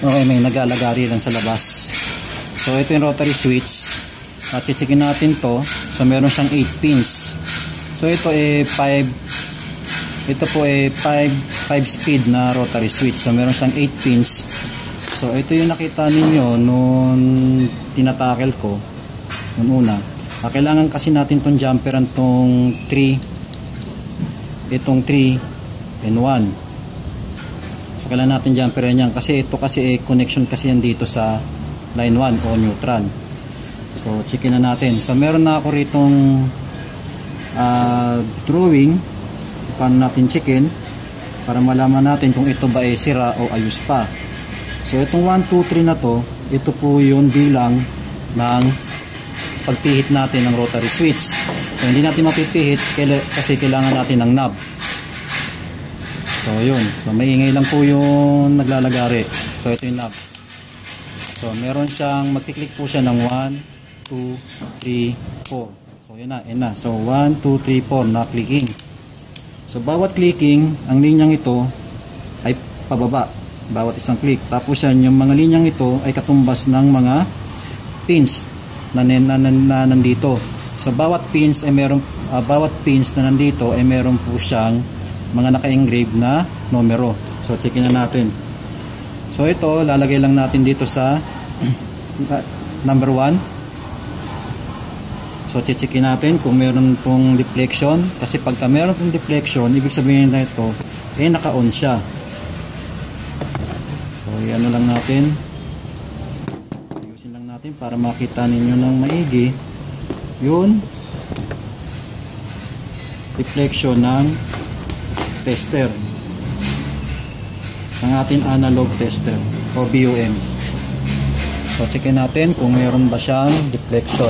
Okay, may naglalagari lang sa labas. So ito yung rotary switch. At checkin natin to. So meron siyang 8 pins. So ito po 5 speed na rotary switch. So meron siyang 8 pins. So ito yung nakita ninyo nung tinatakel ko nung una. Kailangan kasi natin tong jumper tong 3 and 1. So kailangan natin jumper yan kasi ito kasi connection kasi yan dito sa line 1 o neutral. So checkin na natin. So meron na ako ritong drawing paano natin checkin para malaman natin kung ito ba ay sira o ayos pa. So itong 1, 2, 3 na to, ito po yung bilang ng pagpihit natin ng rotary switch. So hindi natin mapipihit kasi kailangan natin ng knob. So yun, so maingay lang po yung naglalagari. So ito yung knob. So meron siyang, magkiklik po siya ng 1, 2, 3, 4. So yun na. So 1, 2, 3, 4 na clicking. So bawat clicking, ang linyang ito ay pababa. Bawat isang click. Tapos yan, yung mga linyang ito ay katumbas ng mga pins na nandito. So bawat pins ay meron na nandito ay meron po siyang mga naka-engrave na numero. So checkin na natin. So ito lalagay lang natin dito sa number 1. So checkin natin kung meron pong deflection, kasi pagka meron pong deflection, ibig sabihin na ito naka-on siya. So ano lang natin, ayusin lang natin para makita ninyo ng maigi yun deflection ng tester, ng ating analog tester o BOM. So checkin natin kung meron ba siyang deflection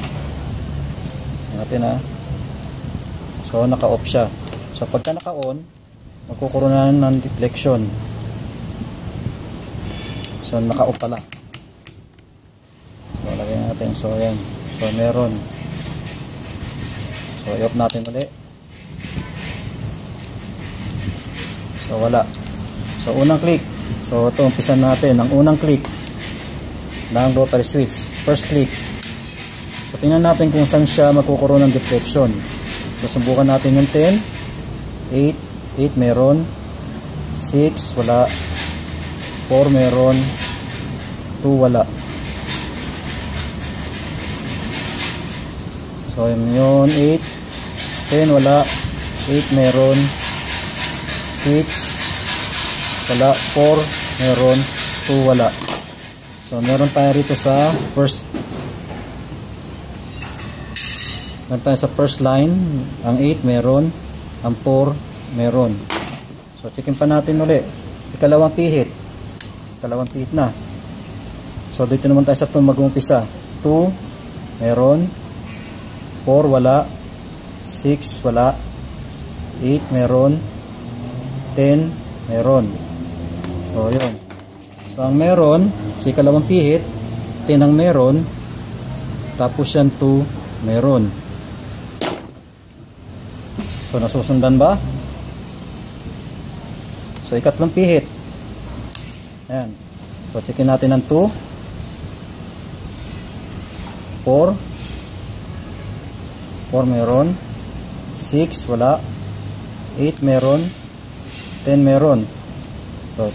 natin So naka-off siya. So pagka naka-on, magkukuroon ng deflection. So naka-off pala. So lagyan natin. So yan. So meron. So i-off natin ulit. So wala. So unang click. So ito umpisan natin ang unang click ng rotary switch. First click. So tingnan natin kung saan siya magkukuroon ng deflection. So subukan natin yung 10, 8 meron, 6 wala, 4 meron, 2 wala. So yun 8, 10 wala, 8 meron, 6 wala, 4 meron, 2 wala. So meron tayo rito sa first line. Ang 8 meron, ang 4 meron. So checkin pa natin ulit. Ikalawang pihit na. So dito naman tayo sa 2 mag-umpisa. 2 meron, 4 wala, 6 wala, 8 meron, 10 meron. So yun. So ang meron, sa ikalawang pihit, 10 ang meron, tapos yan 2 meron. So nasusundan ba? So ikatlong pihit. Ayan. So checkin natin ang 2, 4 meron, 6 wala, 8 meron, 10 meron. So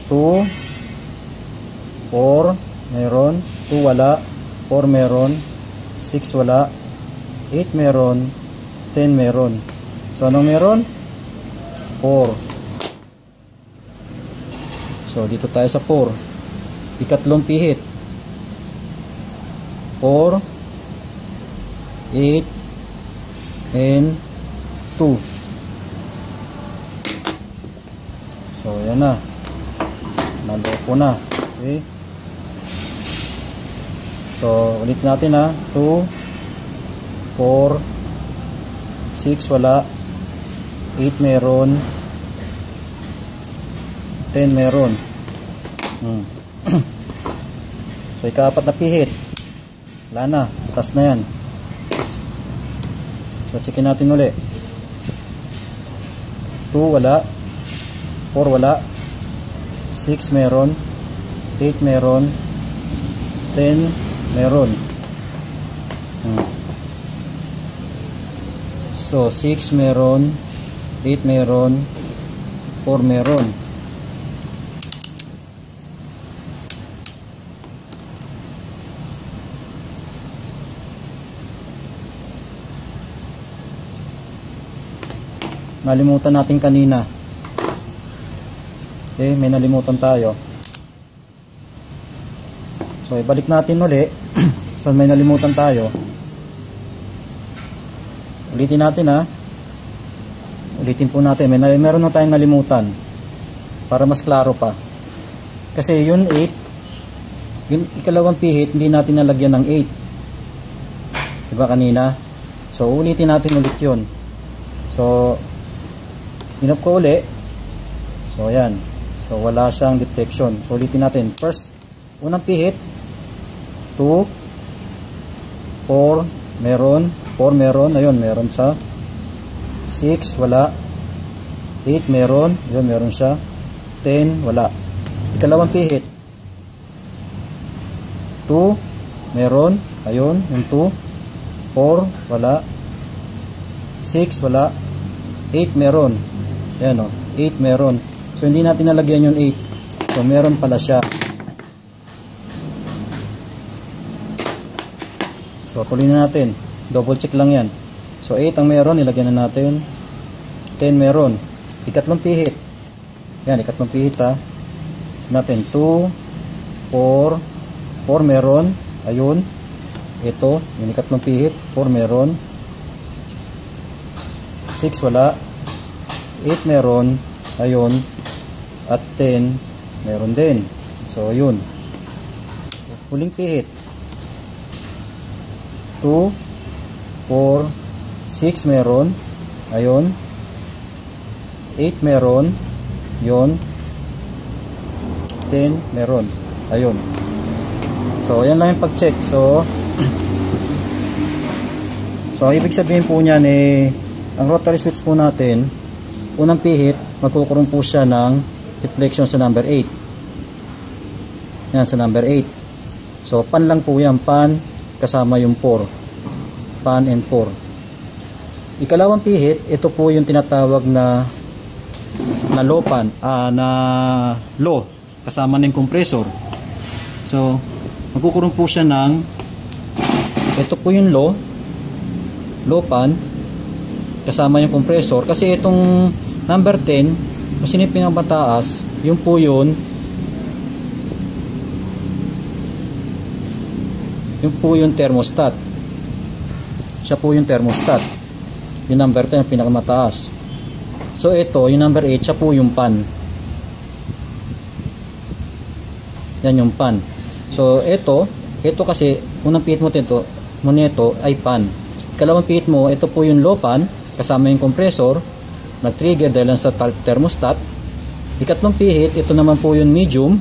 2, 4 meron, 2 wala, 4 meron, 6 wala, 8 meron, 10 meron. So anong meron? 4. So dito tayo sa 4. Ikatlong pihit. 4, 8, and 2. So yan na. Naloko na. Okay. So ulit natin 2, 4, 6 wala, 8 meron, 10 meron. So ika-4 na pihit. Wala na, bukas na yan. So checkin natin ulit. 2 wala, 4 wala, 6 meron, 8 meron, 10 meron. So 6 meron, 8 meron, 4 meron. Nalimutan natin kanina. Okay, may nalimutan tayo. So, ibalik natin uli. So, may nalimutan tayo. Ulitin natin ha. Ulitin po natin. Meron na tayong nalimutan. Para mas klaro pa. Kasi yun 8. Yung ikalawang pihit, hindi natin nalagyan ng 8. Diba kanina? So, ulitin natin ulit yun. So, inop ko uli. So, ayan. So, wala siyang deflection. So, ulitin natin. First, unang pihit. 2, 4, meron. 4, meron. Ayun, meron siya. 6, wala. 8, meron. Ayun, meron siya. 10, wala. Ikalawang pihit. 2, meron. Ayun, yung 2. 4, wala. 6, wala. 8, meron. Ayan o, 8 meron. So, hindi natin nalagyan yung 8. So, meron pala siya. So, tuloy na natin. Double check lang yan. So, 8 ang meron. Ilagyan na natin. 10 meron. Ikatlong pihit. Yan, ikatlong pihit ha. So, natin 2, 4, 4 meron. Ayun. Ito, yung ikatlong pihit. 4 meron. 6 wala. 8 meron. Ayun. At 10 meron din. So, yun. Huling pihit. 2, 4, 6 meron. Ayun. 8 meron. Yun. 10 meron. Ayun. So, yan lang yung pag-check. So, ibig sabihin po niyan ang rotary switch po natin, unang pihit, magkukurong po siya ng deflection sa number 8. Yan, sa number 8. So, pan lang po yan. Pan, kasama yung 4. Pan and 4. Ikalawang pihit, ito po yung tinatawag na low pan, na low, kasama ng compressor. So, magkukurong po siya ng, ito po yung low pan, kasama yung compressor. Kasi itong number 10, kung siniping ang mataas, yun po yun, yung thermostat. Siya po yung thermostat. Yung number 10 yung pinakamataas. So ito, yung number 8, siya po yung pan. Yan yung pan. So ito kasi, unang pihit mo ito ay pan. Ikalawang pihit mo, ito po yung low pan, kasama yung compressor, nag-trigger dahil sa thermostat. Ikatlong pihit, ito naman po yung medium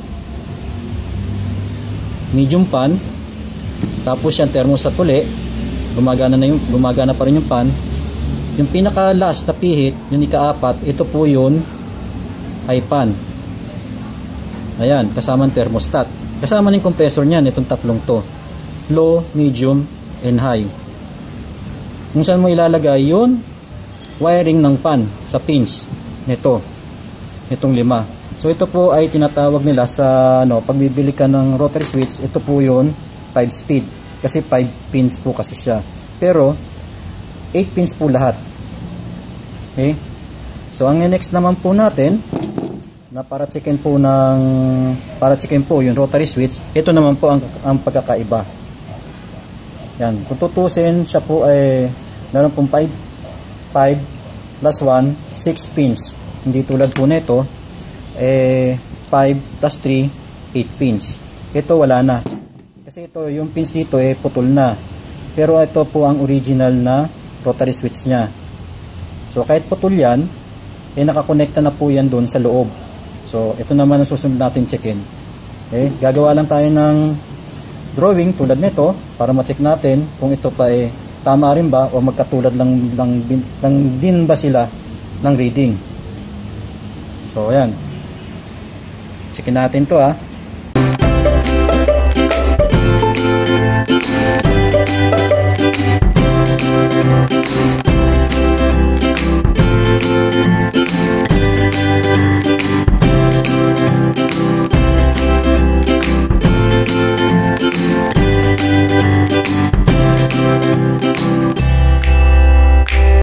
pan. Tapos yung thermostat uli, gumagana pa rin yung pan. Yung pinaka last na pihit, yung ika-4, ito po yun ay pan. Ayan, kasama ang thermostat. Kasama ng compressor niyan, itong tatlong to. Low, medium, and high. Kung saan mo ilalagay yun, wiring ng pan sa pins nito. Itong 5. So ito po ay tinatawag nila sa pagbibili ka ng rotary switch, ito po yun 5 speed. Kasi 5 pins po kasi siya. Pero 8 pins po lahat. Okay? So ang next naman po natin na para checkin po yung rotary switch, ito naman po ang pagkakaiba. Yan, kung tutusin, siya po ay meron pong 5 plus 1, 6 pins. Hindi tulad po nito 5 plus 3, 8 pins. Ito wala na. Kasi ito, yung pins dito putol na. Pero ito po ang original na rotary switch niya. So kahit putol yan, nakakonekta na po yan doon sa loob. So ito naman ang susunod natin check-in. Okay? Gagawa lang tayo ng drawing tulad nito para ma-check natin kung ito pa tama rin ba o magkatulad lang din ba sila ng reading. So ayan. Checkin natin to